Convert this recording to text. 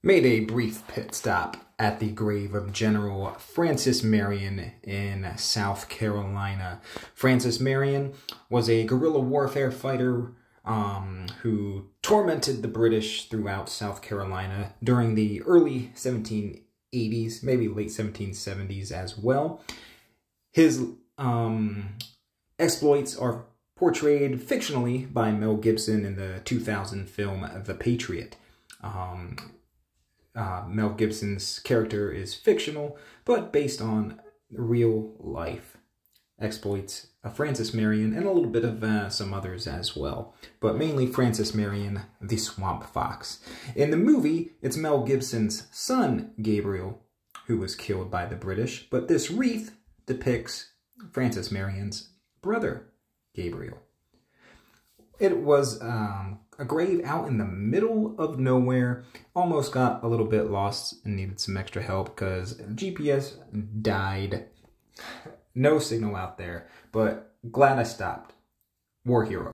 Made a brief pit stop at the grave of General Francis Marion in South Carolina. Francis Marion was a guerrilla warfare fighter who tormented the British throughout South Carolina during the early 1780s, maybe late 1770s as well. His exploits are portrayed fictionally by Mel Gibson in the 2000 film The Patriot. Mel Gibson's character is fictional, but based on real life exploits of Francis Marion and a little bit of some others as well. But mainly Francis Marion, the Swamp Fox. In the movie, it's Mel Gibson's son, Gabriel, who was killed by the British, but this wreath depicts Francis Marion's brother, Gabriel. It was a grave out in the middle of nowhere. Almost got a little bit lost and needed some extra help because GPS died. No signal out there, but glad I stopped. War hero.